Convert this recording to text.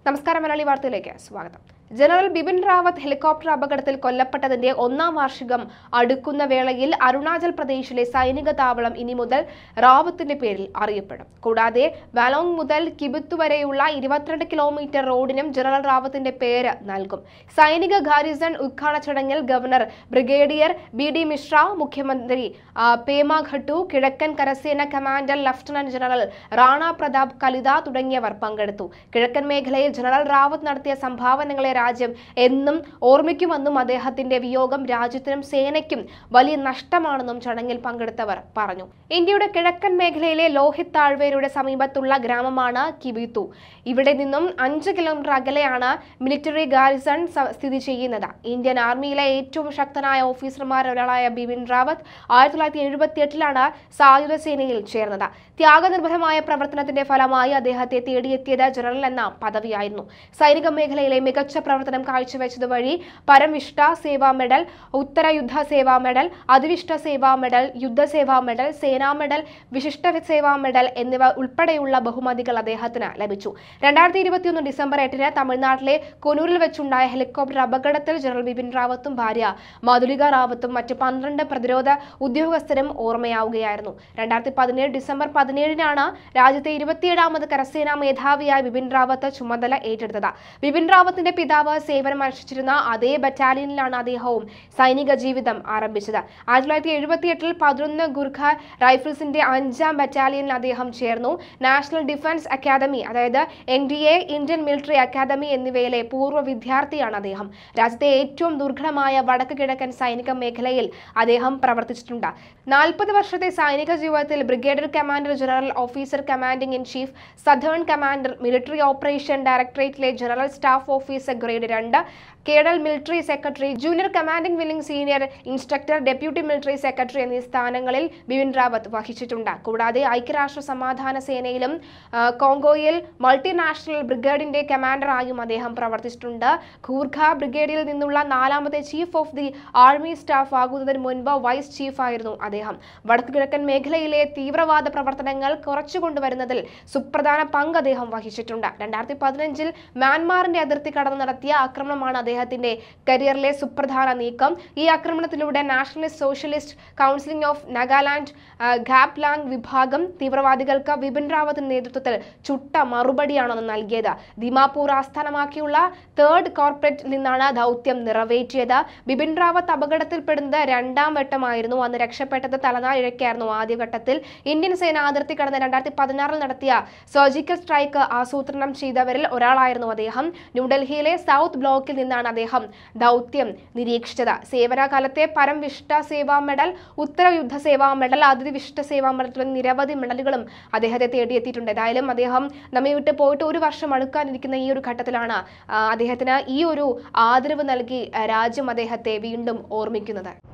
നമസ്കാരം മലയാളി വാർത്തയിലേക്ക് സ്വാഗതം. ജനറൽ ബിപിൻ റാവത്ത് ഹെലികോപ്റ്റർ അപകടത്തിൽ കൊല്ലപ്പെട്ടതിന്റെ 1-ാം വാർഷികം അടുക്കുന്ന വേളയിൽ അരുണാചൽ പ്രദേശിലെ സൈനിക താവളം ഇനി മുതൽ റാവത്തിന്റെ പേരിൽ അറിയപ്പെടും. കൂടാതെ വാലോങ് മുതൽ കിബിത്ത് വരെയുള്ള 22 കിലോമീറ്റർ റോഡിനും ജനറൽ റാവത്തിന്റെ പേര് നൽകും. സൈനിക ഗാരിസൺ ഉദ്ഘാടന ചടങ്ങിൽ ഗവർണർ ബ്രിഗേഡിയർ ബി.ഡി. മിശ്ര, മുഖ്യമന്ത്രി പേമ ഖട്ടു, കിഴക്കൻ കരസേന commander lieutenant general Rana Pratap Kalita തുടങ്ങിയവർ പങ്കെടുത്തു. കിഴക്കൻ മേഖലയിൽ ജനറൽ റാവത്ത് നടത്തിയ സംഭാവനകളെ രാജ്യം എന്നും ഓർമ്മിക്കുമെന്നും അദ്ദേഹത്തിന്റെ വിയോഗം രാജ്യത്തിനും സേനയ്ക്കും വലിയ നഷ്ടമാണെന്നും ചടങ്ങിൽ പങ്കെടുത്തവർ പറഞ്ഞു. ഇന്ത്യയുടെ കിഴക്കൻ മേഖലയിലെ ലോഹിത് താഴ്വരയുടെ സമീപത്തുള്ള ഗ്രാമമാണ് കിബിത്തു. ഇവിടെ നിന്നും 5 കിലോമീറ്റർ അകലെയാണ് മിലിറ്ററി ഗാരിസൺ സ്ഥിതി ചെയ്യുന്നത്. ഇന്ത്യൻ ആർമിയിലെ ഏറ്റവും ശക്തനായ ഓഫീസർമാരിൽ ഒരാളായ ബിപിൻ റാവത്ത് 1978 സായുധ സേനയിൽ ചേർന്നത്. ത്യാഗനിർഭരമായ പ്രവർത്തനത്തിന്റെ ഫലമായി അദ്ദേഹത്തെ തേടിയെത്തിയത് ജനറൽ എന്ന പദവിയായിരുന്നു. സൈനിക മേഖലയിലെ മികച്ച പ്രവർത്തനം കാഴ്ചവെച്ചത് വഴി പരംവിഷ്ട സേവാ മെഡൽ, ഉത്തര യുദ്ധ സേവാ മെഡൽ, അതിവിഷ്ട സേവാ മെഡൽ, യുദ്ധസേവാ medal, Sena medal, Vishisht Seva medal എന്നിവ ഉൾപ്പെടെയുള്ള ബഹുമതികൾ അദ്ദേഹത്തിന് ലഭിച്ചു. 2021 ഡിസംബർ 8 തമിഴ്നാട്ടിലെ കൊനൂരിൽ വെച്ചുണ്ടായ ഹെലികോപ്റ്റർ അപകടത്തിൽ ജനറൽ ബിപിൻ റാവത്തും ഭാര്യ മധുലിക റാവത്തും മറ്റ് 12 പ്രതിരോധ ഉദ്യോഗസ്ഥരും ഓർമ്മയാവുകയായിരുന്നു. 2017 ഡിസംബർ 17 രാജ്യത്തെ 27ാമത് കരസേനാ മേധാവിയായ ബിപിൻ റാവത്ത് ചുമതല ഏറ്റെടുത്തത്. ബിപിൻ റാവത്തിന്റെ പിതാവ് സേവനമനുഷ്ഠിച്ചിരുന്ന അതേ ബറ്റാലിയനിലാണ് അദ്ദേഹവും സൈനിക ജീവിതം ആരംഭിച്ചത്. 1978 11 ഗുർഖ റൈഫിൾസിന്റെ 5ാം ബറ്റാലിയനിൽ അദ്ദേഹം ചേർന്നു. നാഷണൽ ഡിഫൻസ് അക്കാദമി, അതായത് NDA, ഇന്ത്യൻ മിലിറ്ററി അക്കാദമി എന്നിവയിലെ പൂർവ്വ വിദ്യാർത്ഥിയാണ് അദ്ദേഹം. രാജ്യത്തെ ഏറ്റവും ദുർഘടമായ വടക്ക് കിഴക്കൻ സൈനിക മേഖലയിൽ അദ്ദേഹം പ്രവർത്തിച്ചിട്ടുണ്ട്. 40 വർഷത്തെ സൈനിക ജീവിതത്തിൽ brigadier commander, general officer commanding in chief, southern commander, military operation ഡയറക്ടറേറ്റിലെ ജനറൽ സ്റ്റാഫ് ഓഫീസർ ഗ്രേഡ് 2, കേഡൽ മിലിറ്ററി സെക്രട്ടറി, ജൂനിയർ കമാൻഡിംഗ് വില്ലിംഗ് senior instructor, deputy military secretary എന്നീ സ്ഥാനങ്ങളിൽ ബിപിൻ റാവത്ത് വഹിച്ചിട്ടുണ്ട്. കൂടാതെ ഐക്യരാഷ്ട്ര സമാധാന സേനയിലും കോങ്കോയിൽ മൾട്ടിനാഷണൽ ബ്രിഗേഡിന്റെ കമാൻഡറായും അദ്ദേഹം പ്രവർത്തിച്ചിട്ടുണ്ട്. ഗൂർഖ ബ്രിഗേഡിൽ നിന്നുള്ള 4ാമത്തെ chief of the army staff ആകുന്നതിന് മുൻപ് വൈസ് ചീഫായിരുന്നു അദ്ദേഹം. വടക്കു കിഴക്കൻ മേഖലയിലെ തീവ്രവാദ പ്രവർത്തനങ്ങൾ കുറച്ചുകൊണ്ടുവരുന്നതിൽ സുപ്രധാന പങ്ക് അദ്ദേഹം വഹിച്ചിട്ടുണ്ട്. 2015 മ്യാൻമാറിന്റെ അതിർത്തി കടന്ന് നടത്തിയ ആക്രമണമാണ് അദ്ദേഹത്തിന്റെ കരിയറിലെ സുപ്രധാന നീക്കം. ഈ ആക്രമണത്തിലൂടെ nationalist socialist council of Nagaland Khaplang വിഭാഗം തീവ്രവാദികൾക്ക് ബിപിൻ റാവത്തിന്റെ നേതൃത്വത്തിൽ ചുട്ട മറുപടിയാണ് നൽകിയത്. ദിമാപൂർ ആസ്ഥാനമാക്കിയുള്ള 3rd കോർപ്പറേറ്റിൽ നിന്നാണ് ദൗത്യം നിറവേറ്റിയത്. ബിപിൻ റാവത്ത് അപകടത്തിൽപ്പെടുന്നത് 2ാം വട്ടമായിരുന്നു. അന്ന് രക്ഷപ്പെട്ടത് തലനാരിഴയ്ക്കായിരുന്നു. ആദ്യഘട്ടത്തിൽ ഇന്ത്യൻ സേന അതിർത്തി കടന്ന് 2016 നടത്തിയ സർജിക്കൽ സ്ട്രൈക്ക് ആസൂത്രണം ചെയ്തവരിൽ ഒരാളായിരുന്നു അദ്ദേഹം. ന്യൂഡൽഹിയിലെ സൗത്ത് ബ്ലോക്കിൽ നിന്നാണ് അദ്ദേഹം ദൗത്യം നിരീക്ഷിച്ചത്. സേവനകാലത്തെ പരംവിഷ്ട സേവാ മെഡൽ, ഉത്തര യുദ്ധ സേവാ മെഡൽ, അതിവിഷ്ട സേവാ മെഡൽ തുടങ്ങി നിരവധി മെഡലുകളും അദ്ദേഹത്തെ തേടിയെത്തിയിട്ടുണ്ട്. ഏതായാലും അദ്ദേഹം നമ്മെ വിട്ട് പോയിട്ട് 1 വർഷം അടുക്കാനിരിക്കുന്ന ഈ ഒരു ഘട്ടത്തിലാണ് അദ്ദേഹത്തിന് ഈ ഒരു ആദരവ് നൽകി രാജ്യം അദ്ദേഹത്തെ വീണ്ടും ഓർമ്മിക്കുന്നത്.